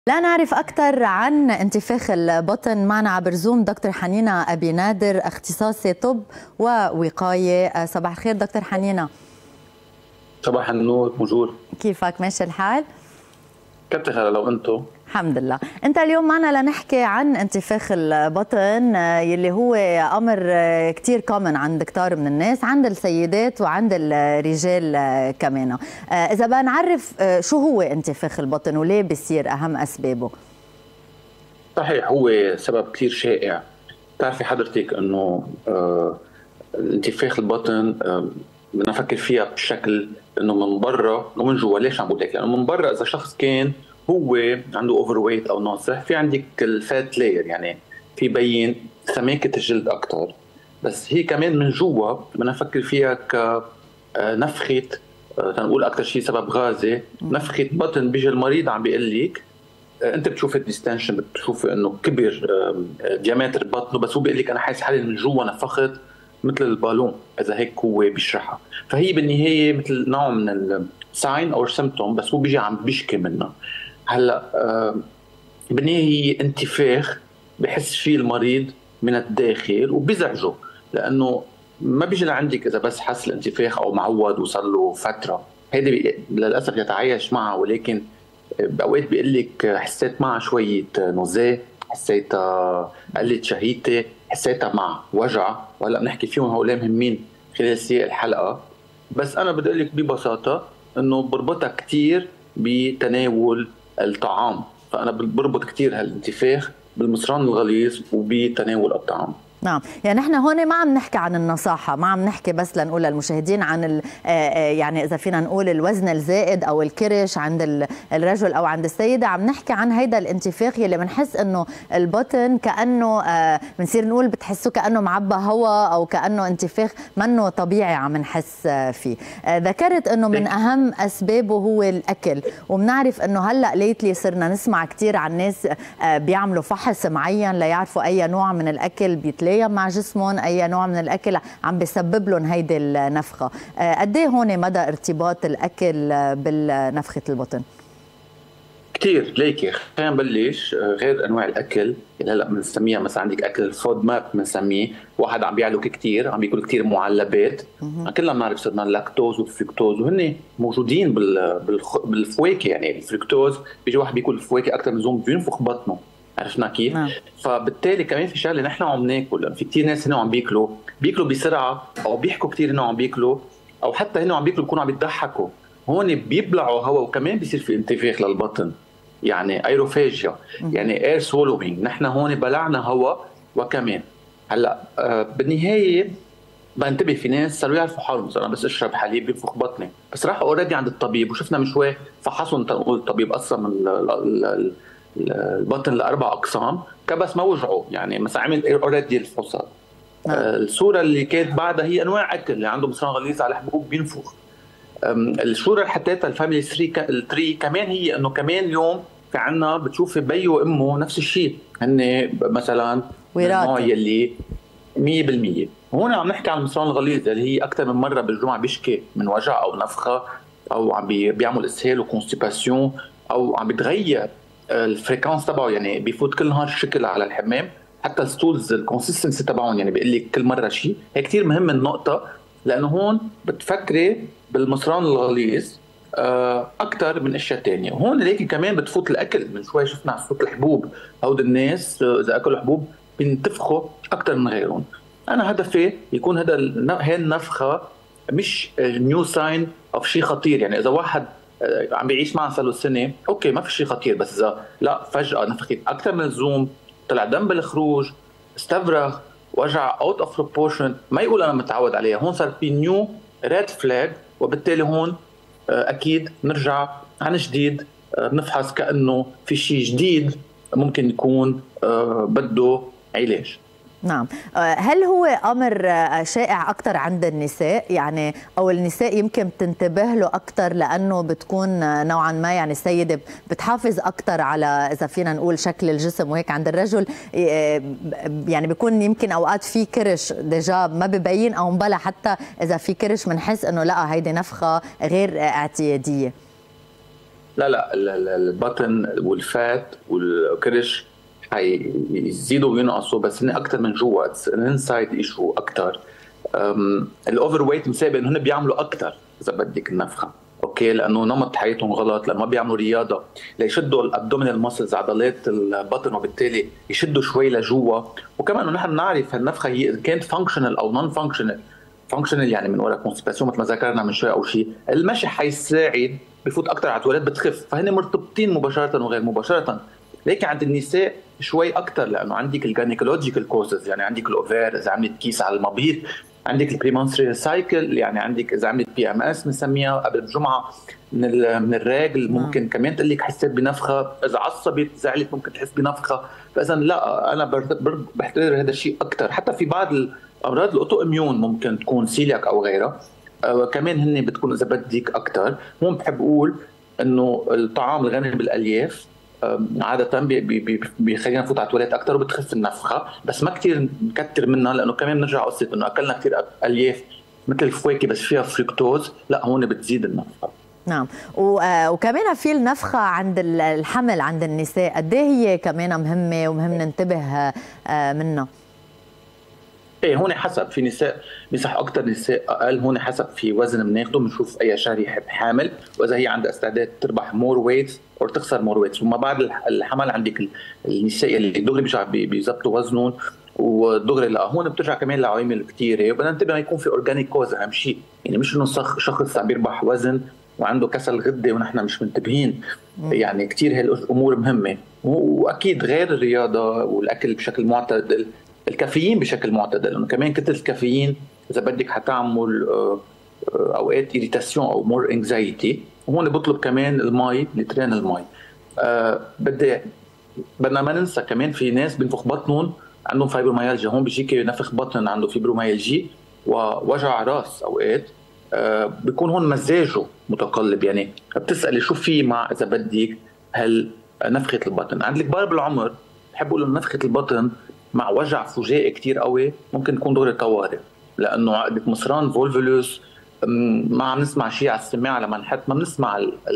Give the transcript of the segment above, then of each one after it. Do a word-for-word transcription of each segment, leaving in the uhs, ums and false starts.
لا نعرف أكثر عن انتفاخ البطن. معنا عبر زوم دكتور حنينة أبي نادر، اختصاصي طب ووقاية. صباح الخير دكتور حنينة. صباح النور، موجود. كيفك، ماشي الحال؟ كتر خير لو انتم. الحمد لله. انت اليوم معنا لنحكي عن انتفاخ البطن يلي هو امر كتير كومن عند كتار من الناس، عند السيدات وعند الرجال كمان. اذا بدنا نعرف شو هو انتفاخ البطن وليه بيصير، اهم اسبابه؟ صحيح، هو سبب كتير شائع. بتعرفي حضرتك انه آه انتفاخ البطن آه بدنا نفكر فيها بشكل انه من برا ومن جوا. ليش عم بقول هيك؟ لانه من برا اذا شخص كان هو عنده اوفر ويت او ناصح، في عندك الفات لاير، يعني في بين سماكه الجلد اكثر. بس هي كمان من جوا بدنا نفكر فيها كنفخه، تنقول اكثر شيء سبب غازي، نفخه بطن. بيجي المريض عم بيقول لك انت بتشوف الديستنشن، بتشوف انه كبر ديامتر بطنه، بس هو بيقول لك انا حاسس حالي من جوا نفخت مثل البالون، اذا هيك هو بيشرحها. فهي بالنهايه مثل نوع من الساين او سيمبتوم، بس هو بيجي عم بيشكي منها. هلا بالنهايه هي انتفاخ بحس فيه المريض من الداخل وبيزعجه، لانه ما بيجي لعندك اذا بس حس الانتفاخ او معود وصار له فتره. هيدي للاسف يتعايش معها، ولكن باوقات بيقول لك حسيت معها شويه نزاه، حسيت قله شهيتي، حسيتها مع وجع، وهلا بنحكي فيهم هؤلاء مهمين خلال سياق الحلقه. بس انا بدي اقول لك ببساطه انه بربطها كثير بتناول الطعام، فانا بربط كثير هالانتفاخ بالمصران الغليظ وبتناول الطعام. نعم، يعني نحن هون ما عم نحكي عن النصاحة، ما عم نحكي بس لنقول للمشاهدين عن يعني إذا فينا نقول الوزن الزائد أو الكرش عند الرجل أو عند السيدة. عم نحكي عن هيدا الانتفاخ يلي بنحس إنه البطن كأنه بنصير نقول بتحسه كأنه معبى هواء أو كأنه انتفاخ منه طبيعي عم نحس فيه. ذكرت إنه من أهم أسبابه هو الأكل، وبنعرف إنه هلأ ليتلي صرنا نسمع كتير عن ناس بيعملوا فحص معين ليعرفوا أي نوع من الأكل بيتلاقي مع جسمهم، اي نوع من الاكل عم بيسبب لهم هيدي النفخه. قد ايه هون مدى ارتباط الاكل بالنفخه البطن؟ كثير. ليكي خلينا نبلش. غير انواع الاكل اللي هلا بنسميها، مثلا عندك اكل الفود ماب بنسميه، واحد عم بيعلق كثير، عم بياكل كثير معلبات. كلنا بنعرف صرنا اللاكتوز والفركتوز، وهن موجودين بالفواكه. يعني الفركتوز بيجي واحد بياكل الفواكه اكثر من زوم بينفخ بطنه، عرفنا كيف؟ نعم. فبالتالي كمان في شغله نحن عم ناكل، لانه في كثير ناس هنا عم بياكلوا بياكلوا بسرعه، او بيحكوا كثير انه عم بياكلوا، او حتى هنا عم بياكلوا بيكونوا عم يضحكوا، هون بيبلعوا هواء وكمان بيصير في انتفاخ للبطن، يعني ايروفاجيا، يعني اير سولوينج. نحن هون بلعنا هواء. وكمان هلا آه بالنهايه بنتبه، في ناس صاروا يعرفوا حالهم، انا بس اشرب حليب بينفخ بطني، بس راحوا اوريدي عند الطبيب وشفنا من شوي فحصهم، تنقول الطبيب قسم البطن لاربع اقسام، كبس ما وجعه، يعني مثلا عمل اوريدي الفحوصات. آه الصوره اللي كانت بعدها هي انواع اكل، اللي عنده مصران غليظ على حبوب بينفخ. الصوره اللي حطيتها الفاميلي ثري كمان هي انه كمان اليوم في عنا بتشوفي بي وامه نفس الشيء، هن مثلا النوع يلي مية بالمية. هون عم نحكي عن المصران الغليظ اللي هي اكثر من مره بالجمعه بيشكي من وجع او نفخه، او عم بيعمل اسهال وكونستيباسيون، او عم بيتغير الفريكونس تبعه، يعني بيفوت كل نهار شكل على الحمام، حتى الستولز الكونسستنسي تبعهم يعني بيقول لك كل مره شيء. هي كثير مهم النقطه، لانه هون بتفكري بالمصران الغليظ اكثر من اشياء ثانيه. هون ليكي كمان بتفوت الاكل، من شوي شفنا صوت الحبوب، هود الناس اذا اكلوا حبوب بينتفخوا اكثر من غيرهم. انا هدفي يكون هذا هي النفخه مش نيو ساين اوف شيء خطير، يعني اذا واحد عم بيعيش معنا صار له سنه اوكي ما في شيء خطير، بس اذا لا فجاه نفخت اكثر من اللزوم، طلع دم بالخروج، استفرغ، وجع اوت اوف بروبورشن، ما يقول انا متعود عليها، هون صار في نيو ريد فلاج، وبالتالي هون اكيد نرجع عن جديد بنفحص كانه في شيء جديد ممكن يكون بده علاج. نعم، هل هو أمر شائع أكثر عند النساء، يعني أو النساء يمكن تنتبه له أكثر لأنه بتكون نوعا ما يعني السيدة بتحافظ أكثر على إذا فينا نقول شكل الجسم، وهيك عند الرجل يعني بيكون يمكن أوقات في كرش ديجا ما ببين، أو مبلا حتى إذا في كرش بنحس إنه لا هيدي نفخة غير اعتيادية؟ لا لا البطن والفات والكرش حيزيدوا وينقصوا، بس هن اكثر من جوا، الانسايد ايشو اكثر. الاوفر ويت مسبب انه هن بيعملوا اكثر اذا بدك النفخه، اوكي، لانه نمط حياتهم غلط، لانه ما بيعملوا رياضه ليشدوا الابدومينال ماسلز عضلات البطن، وبالتالي يشدوا شوي لجوا. وكمان انه نحن بنعرف هالنفخه هي اذا كانت فانكشنال او نون فانكشنال. فانكشنال يعني من وراء كونستيباسيون مثل ما ذكرنا من شوي او شيء، المشي حيساعد بفوت اكثر على التواليت بتخف، فهن مرتبطين مباشره وغير مباشره. لكن عند النساء شوي اكثر، لانه عندك الجاينيكولوجيكال كوزز، يعني عندك الاوفير اذا عملت كيس على المبيض، عندك البريمونستريال سايكل، يعني عندك اذا عملت بي ام اس بنسميها قبل الجمعه من من الراجل، ممكن كمان تقول لك حسيت بنفخه، اذا عصبت زعلت ممكن تحس بنفخه. فاذا لا، انا بحترم هذا الشيء اكثر. حتى في بعض الامراض الاوتو اميون ممكن تكون سيلياك او غيرها، آه كمان هن بتكون اذا بدك اكثر. هون بحب اقول انه الطعام الغني بالالياف عادة بيخلينا نفوت على التواليت أكثر وبتخف النفخة، بس ما كثير نكتر منها، لأنه كمان بنرجع قصة إنه أكلنا كثير ألياف مثل الفواكه بس فيها فركتوز، لا هون بتزيد النفخة. نعم، وكمان في النفخة عند الحمل عند النساء، قد ايه هي كمان مهمة ومهم ننتبه منها؟ ايه هون حسب، في نساء بيصح اكثر، نساء اقل. هون حسب في وزن بناخده، بنشوف اي شهر يحب حامل، واذا هي عندها استعداد تربح مور ويت او تخسر مور ويت. وما بعد الحمل عندك النساء اللي دغري بيرجعوا بيظبطوا وزنهم ودغري. لا هون بترجع كمان لعوامل كثيره، وبدنا ننتبه يكون في اورجانيك كوز اهم شيء، يعني مش انه شخص عم بيربح وزن وعنده كسل غده ونحن مش منتبهين. يعني كثير هالامور مهمه، واكيد غير الرياضه والاكل بشكل معتدل، الكافيين بشكل معتدل، لانه كمان كتله الكافيين اذا بدك حتعمل اوقات اريتاسيون او مور انكزايتي. وهون بطلب كمان المي، لترين المي. أه بدي بدنا ما ننسى كمان في ناس بينفخ بطنهم عندهم فايبروميالجيا، هون بيجيك نفخ بطن عنده فيبروميالجي ووجع راس اوقات. أه بيكون هون مزاجه متقلب، يعني بتسالي شو في مع اذا بدك هل نفخه البطن. عند الكبار بالعمر بحب اقول انه نفخه البطن مع وجع فجائي كتير قوي ممكن تكون دورة طوارئ، لانه عقدة مصران فولفولوس ما عم نسمع شيء على السماعه لما نحط، ما بنسمع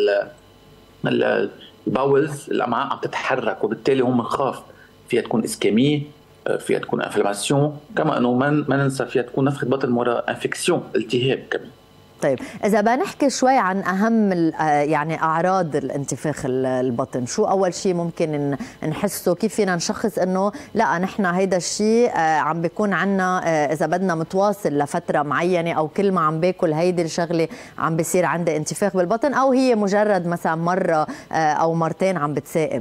الباولز، الامعاء عم تتحرك، وبالتالي هم بنخاف فيها تكون اسكيمي، فيها تكون انفلاماسيون، كما انه ما ننسى فيها تكون نفخه بطن وراء انفكسيون، التهاب كمان. طيب إذا بنحكي شوي عن أهم يعني أعراض الانتفاخ البطن، شو أول شيء ممكن نحسه؟ كيف فينا نشخص إنه لا نحن هيدا الشيء عم بيكون عنا إذا بدنا متواصل لفترة معينة، أو كل ما عم باكل هيدي الشغلة عم بيصير عندي انتفاخ بالبطن، أو هي مجرد مثلا مرة أو مرتين عم بتسائب؟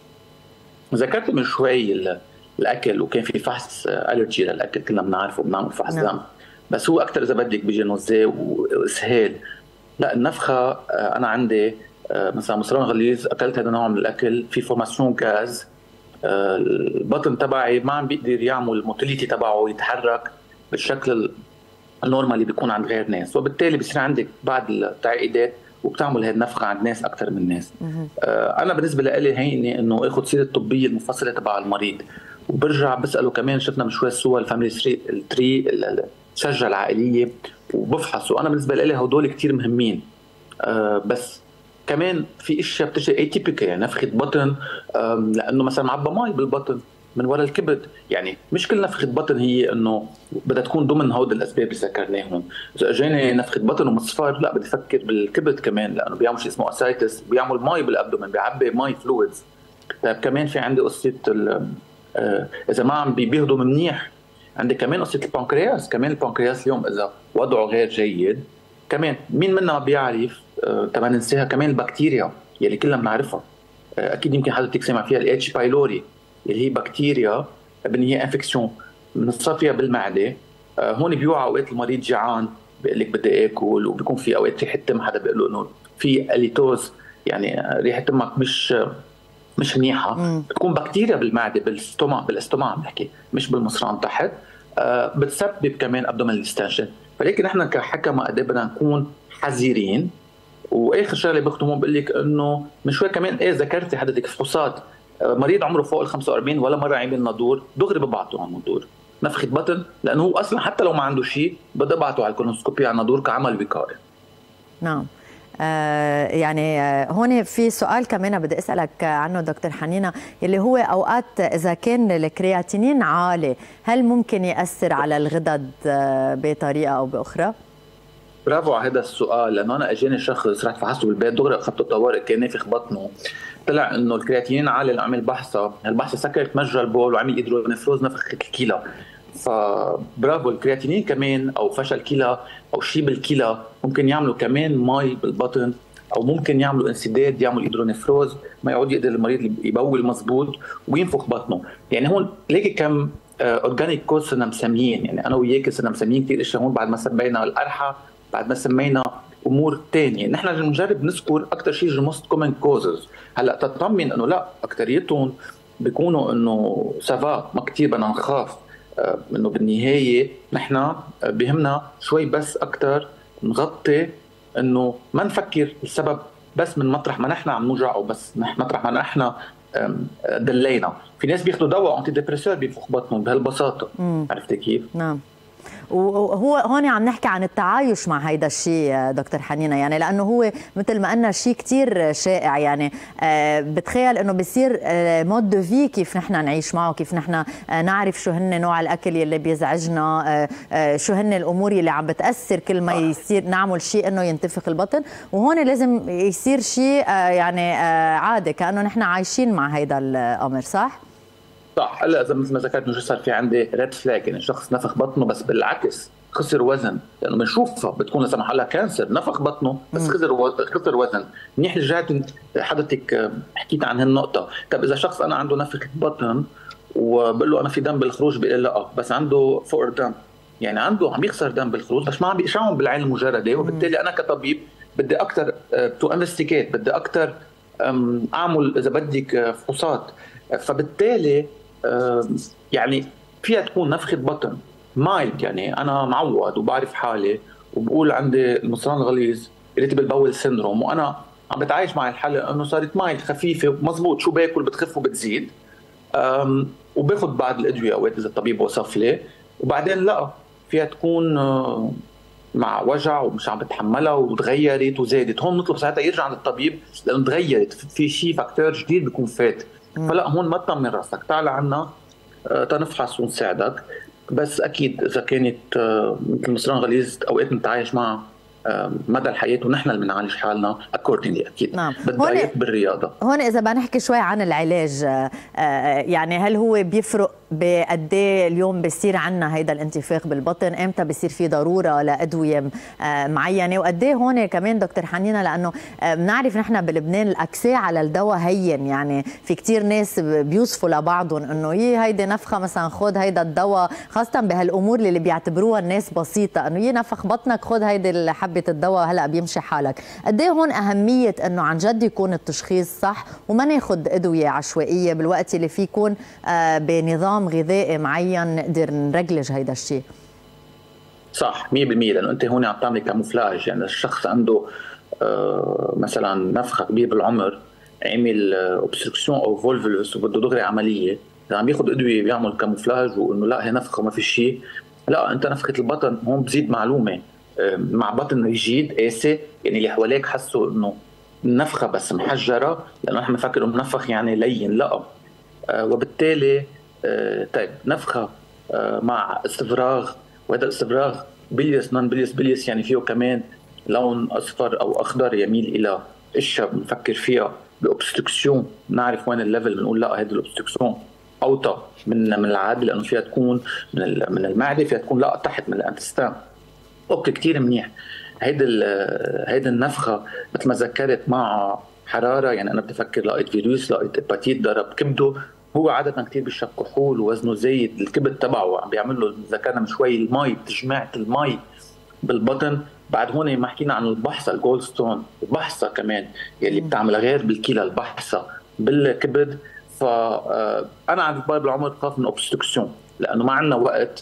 ذكرت من شوي الأكل، وكان في فحص ألرجي للأكل كلنا بنعرفه، بنعمل فحص دم. نعم. بس هو اكثر اذا بدك بيجي نزاع واسهال. لا النفخه انا عندي مثلا مصران غليظ، اكلت هذا النوع من الاكل في فورماسيون غاز، البطن تبعي ما عم بيقدر يعمل الموتيليتي تبعه يتحرك بالشكل النورمال اللي بيكون عند غير ناس، وبالتالي بصير عندك بعض التعقيدات وبتعمل هذه النفخه عند ناس اكثر من ناس. انا بالنسبه لي هيني انه اخذ سيره الطبيه المفصله تبع المريض، وبرجع بساله كمان، شفنا من شوي الصور الفاميلي تري الشجره العائليه، وبفحص. وانا بالنسبه لي هدول كثير مهمين. أه بس كمان في اشياء بتجي ايتيبيكال، يعني نفخه بطن لانه مثلا معبى مي بالبطن من وراء الكبد، يعني مش كل نفخه بطن هي انه بدها تكون ضمن هود الاسباب اللي ذكرناهم. اذا اجاني نفخه بطن ومصفار، لا بدي افكر بالكبد كمان، لانه بيعمل شيء اسمه اسايتس، بيعمل مي بالابدومن، بيعبي مي فلويدز. طيب كمان في عندي قصه أه اذا ما عم بيهضم منيح، عندي كمان قصه البنكرياس. كمان البنكرياس اليوم اذا وضعه غير جيد، كمان مين منا ما بيعرف أه طبعا ننساها كمان البكتيريا يلي كلنا بنعرفها. أه اكيد يمكن حضرتك سمع فيها الاتش بايلوري، اللي هي بكتيريا هي انفكسيون بنصاب فيها بالمعده. أه هون بيوعى اوقات المريض جيعان بيقول لك بدي اكل، وبيكون في اوقات ريحه تم، حدا بيقول له انه في اليتوز، يعني ريحه تمك مش مش منيحه، بتكون بكتيريا بالمعده بالاستومع بالاستومع عم بحكي، مش بالمصران تحت. أه بتسبب كمان ابدومينال ديستنشن. فلكن نحن كحكمه قد بدنا نكون حذرين. واخر شغله بختمون بقول لك انه من شوي كمان ايه ذكرتي حضرتك فحوصات، أه مريض عمره فوق ال خمسة وأربعين ولا مره عمل نادور، دغري ببعته على النادور نفخه بطن، لانه هو اصلا حتى لو ما عنده شيء بدي ابعته على الكولونوسكوبي على النادور كعمل وقائي. نعم. آه يعني آه هون في سؤال كمان بدي اسالك عنه دكتور حنينه، اللي هو اوقات اذا كان الكرياتينين عالي هل ممكن ياثر على الغدد آه بطريقه او باخرى؟ برافو على هذا السؤال، لانه انا اجاني شخص رحت فحصته بالبيت دغري اخذته طوارئ كان نافخ بطنه، طلع انه الكرياتينين عالي. اللي عمل بحثه، البحثه سكرت مجرى البول وعمل ايدرونيفروز نفخ الكلى. فبرافو، الكرياتينين كمان او فشل كلى او شيء بالكلى ممكن يعملوا كمان مي بالبطن، او ممكن يعملوا انسداد يعمل ايدرونيفروز، ما يعود يقدر المريض يبول مزبوط وينفخ بطنه. يعني هون ليكي كم اورجانيك كوز صرنا مسميين، يعني انا وياك صرنا مسميين كثير اشياء هون بعد ما سمينا القرحه، بعد ما سمينا امور ثانيه. نحن بنجرب نذكر اكثر شيء الموست كومن كوزز. هلا تطمن انه لا، اكثريتهم بيكونوا انه سافا، ما كثير بدنا نخاف، انه بالنهايه نحن بهمنا شوي بس اكثر نغطي، انه ما نفكر السبب بس من مطرح ما نحن عم نوجع، او بس مطرح ما نحن دلينا. في ناس بياخذوا دواء انتي ديبريسور بينفخ بطنهم بهالبساطه. عرفتي كيف؟ نعم. وهو هون عم نحكي عن التعايش مع هيدا الشيء دكتور حنينه، يعني لانه هو مثل ما قلنا شيء كثير شائع. يعني بتخيل انه بصير مود دو في كيف نحن نعيش معه، كيف نحن نعرف شو هن نوع الاكل يلي بيزعجنا، شو هن الامور اللي عم بتاثر كل ما يصير نعمل شيء انه ينتفخ البطن. وهون لازم يصير شيء يعني عادي، كانه نحن عايشين مع هيدا الامر. صح؟ صح. هلا اذا مثل ما ذكرت انه صار في عندي ريد فلاج، يعني شخص نفخ بطنه بس بالعكس خسر وزن، لانه بنشوفها بتكون لا سمح الله كانسر، نفخ بطنه بس خسر خسر وزن. منيح رجعت حضرتك حكيت عن هالنقطه. طب اذا شخص انا عنده نفخ بطن وبقول له انا في دم بالخروج، بيقول لي لا بس عنده فقر دم، يعني عنده عم يخسر دم بالخروج بس ما عم بيقشعهم بالعين المجرده. وبالتالي انا كطبيب بدي اكثر تو انفستيجيت، بدي اكثر اعمل اذا بدك فحوصات. فبالتالي يعني فيها تكون نفخة بطن مايلد، يعني أنا معود وبعرف حالي وبقول عندي المصران الغليظ irritable bowel syndrome، وأنا عم بتعايش مع الحالة إنه صارت مايلد خفيفة مزبوط، شو باكل بتخف وبتزيد، وباخذ بعض الأدوية أوقات إذا الطبيب وصف لي. وبعدين لا، فيها تكون مع وجع ومش عم بتحملها وتغيرت وزادت، هون نطلب ساعتها يرجع عند الطبيب لأنه تغيرت، في شيء فاكتور جديد بيكون فات. فلا هون ما تطمن راسك، تعال عنا تنفحص ونساعدك. بس اكيد اذا كانت مثل مصران غليظ اوقات نتعايش معها مدى الحياه ونحن اللي بنعالج حالنا اكوردنجلي. اكيد نعم. بالدايت بالرياضه. هون اذا بدنا نحكي شوي عن العلاج، يعني هل هو بيفرق بقد ايه اليوم بصير عندنا هيدا الانتفاخ بالبطن، امتى بصير في ضروره لادويه معينه، وقد ايه هون كمان دكتور حنينه، لانه بنعرف نحن بلبنان الاكساء على الدواء هين، يعني في كثير ناس بيوصفوا لبعضهم انه يي هيدي نفخه مثلا خذ هيدا الدواء، خاصه بهالامور اللي بيعتبروها الناس بسيطه، انه يي نفخ بطنك خذ هيدي حبه الدواء هلا بيمشي حالك. قد ايه هون اهميه انه عن جد يكون التشخيص صح وما ناخذ ادويه عشوائيه بالوقت اللي في يكون بنظام غذائي معين نقدر نرجلج هيدا الشيء. صح مية بالمية، لانه انت هون عم تعملي كاموفلاج. يعني الشخص عنده آه مثلا نفخه كبير بالعمر، عمل اوبستركسيون او فولفولوس وبده دغري عمليه، اذا عم ياخذ ادويه بيعمل كاموفلاج وانه لا هي نفخه وما في شيء، لا انت نفخه البطن. هون بزيد معلومه، آه مع بطن ريجيد قاسي، يعني اللي حواليك حسوا انه النفخه بس محجره، لانه نحن بنفكر انه منفخ يعني لين، لا. آه وبالتالي آه طيب نفخه آه مع استفراغ، وهذا الاستفراغ بليس نون بليس بليس يعني فيه كمان لون اصفر او اخضر يميل الى قشة، بنفكر فيها باوبستركسيون، نعرف وين الليفل، بنقول لا هذه الاوبستركسيون اوطى من من العادي، لانه فيها تكون من من المعده، فيها تكون لا تحت من الانتستان. اوكي كثير منيح. هيدي هيدي النفخه مثل ما ذكرت مع حراره، يعني انا بدي افكر لقيت فيروس لقيت هيباتيت ضرب كبده، هو عاده كثير بيشرب كحول ووزنه زايد، الكبد تبعه عم بيعمل له ذكرنا من شوي المي، تجميعة المي بالبطن. بعد هون ما حكينا عن البحصه الجولد ستون، البحصه كمان يلي بتعمل غير بالكلى، البحصه بالكبد. فانا عند كبار بالعمر بخاف من اوبستركسيون، لانه ما عندنا وقت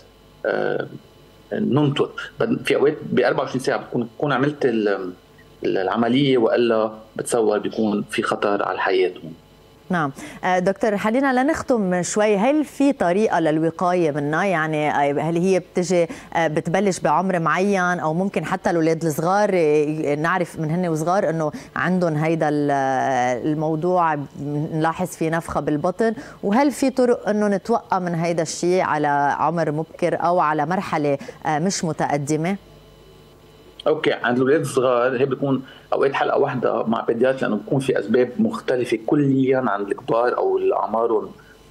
ننطر. في اوقات ب أربعة وعشرين ساعه بتكون بكون عملت العمليه، والا بتصور بيكون في خطر على حياتهم. نعم دكتور حنينة، لنختم شوي، هل في طريقة للوقاية منها؟ يعني هل هي بتجي بتبلش بعمر معين، أو ممكن حتى الأولاد الصغار نعرف من هن وصغار أنه عندهم هيدا الموضوع، نلاحظ في نفخة بالبطن، وهل في طرق أنه نتوقع من هيدا الشيء على عمر مبكر أو على مرحلة مش متقدمة؟ اوكي، عند الاولاد الصغار هي بتكون اوقات حلقه واحده مع بيديات، لانه بيكون في اسباب مختلفه كليا عن الكبار او اعمارهم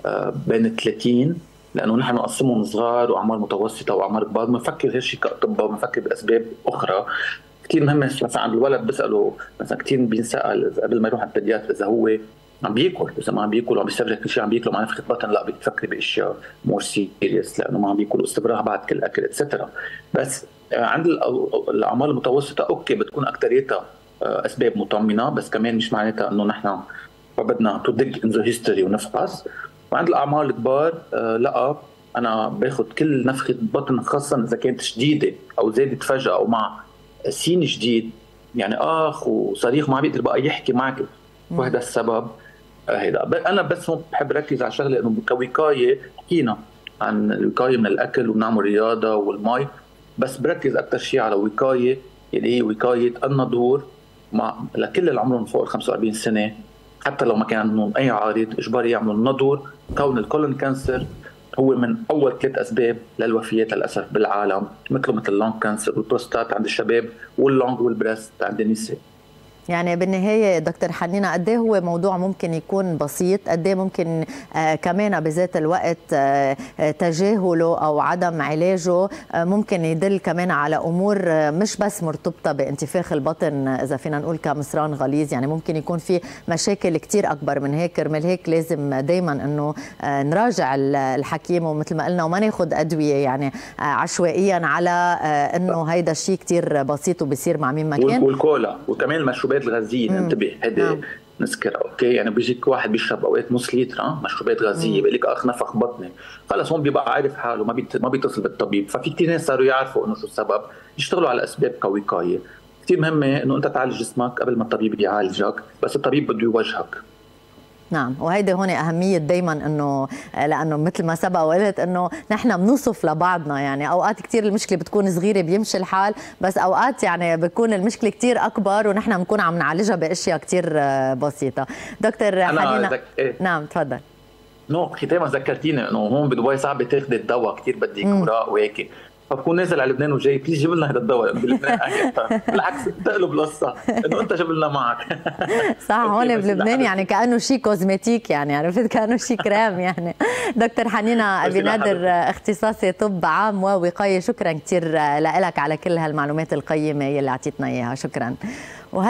بين الثلاثين، لانه نحن نقسمهم صغار واعمار متوسطه واعمار كبار، بنفكر هالشيء كاطباء، بنفكر باسباب اخرى كثير مهمه. مثلا عند الولد بيسالوا، مثلا كثير بينسال قبل ما يروح على البيديات اذا هو عم بياكل، اذا ما عم بياكل وعم بيستفرغ كل شيء عم بياكله مع نفخه بطن، لا بتفكري باشياء مور سيريس، لانه ما عم بياكل استفراغ بعد كل اكل اتسترا. بس عند الاعمار المتوسطه اوكي بتكون اكثريتها اسباب مطمنه، بس كمان مش معناتها انه نحن بدنا تو ديج ان ذا هيستوري ونفحص. وعند الاعمار الكبار لا، انا باخذ كل نفخه بطن، خاصه اذا كانت شديده او زادت فجاه او مع سين جديد، يعني اخ وصريخ ما عم بيقدر بقى يحكي معك، وهذا السبب هيدا. انا بس هون بحب ركز على شغله، انه كوقايه حكينا عن الوقايه من الاكل وبنعمل رياضه والمي، بس بركز اكثر شيء على وقايه اللي هي وقايه النضور مع لكل اللي عمرهم فوق ال خمسة وأربعين سنه، حتى لو ما كان عندهم اي عارض اجباري يعملوا النضور. كون الكولون كانسر هو من اول ثلاث اسباب للوفيات للاسف بالعالم، مثله مثل اللونج كانسر والبروستات عند الشباب واللونج والبريست عند النساء. يعني بالنهاية دكتور حنينة، قد ايه هو موضوع ممكن يكون بسيط، قد ايه ممكن آه كمان بذات الوقت آه تجاهله أو عدم علاجه آه ممكن يدل كمان على أمور آه مش بس مرتبطة بانتفاخ البطن، إذا فينا نقول كمصران غليظ، يعني ممكن يكون في مشاكل كتير أكبر من هيك. رمال هيك لازم دايما أنه آه نراجع الحكيم، ومثل ما قلنا وما ناخد أدوية يعني آه عشوائيا على آه أنه هيدا الشيء كتير بسيط وبيصير مع مين ما كان. والكولا وكمان المشروبات الغازيه، انتبه هذه نذكرها. اوكي، يعني بيجيك واحد بيشرب اوقات نص لتر اه مشروبات غازيه، بيقول لك اخ نفخ بطني، خلص هون بيبقى عارف حاله، ما بيت... ما بيتصل بالطبيب. ففي كثير ناس صاروا يعرفوا انه شو السبب، يشتغلوا على اسباب كوقايه. كثير مهمه انه انت تعالج جسمك قبل ما الطبيب يعالجك، بس الطبيب بده يوجهك. نعم، وهيدي هون أهمية دايما أنه لأنه مثل ما سبق وقلت أنه نحن بنوصف لبعضنا، يعني أوقات كتير المشكلة بتكون صغيرة بيمشي الحال، بس أوقات يعني بتكون المشكلة كتير أكبر ونحن بنكون عم نعالجها بأشياء كتير بسيطة. دكتور حنينة ذك... إيه؟ نعم تفضل. نو ختاما ذكرتيني انه هون بدبي صعب تاخذي الدواء، كثير بدك اوراق وهيك، فبكون نازل على لبنان وجاي بليز جيب لنا هذا الدواء بلبنان. بالعكس بتقلب القصه انه انت جيب لنا معك. صح، هون بلبنان يعني كانه شيء كوزمتيك، يعني عرفت كانه شيء كريم يعني. دكتور حنينة أبي نادر، اختصاصي طب عام ووقايه، شكرا كثير لك على كل هالمعلومات القيمه اللي اعطيتنا اياها، شكرا.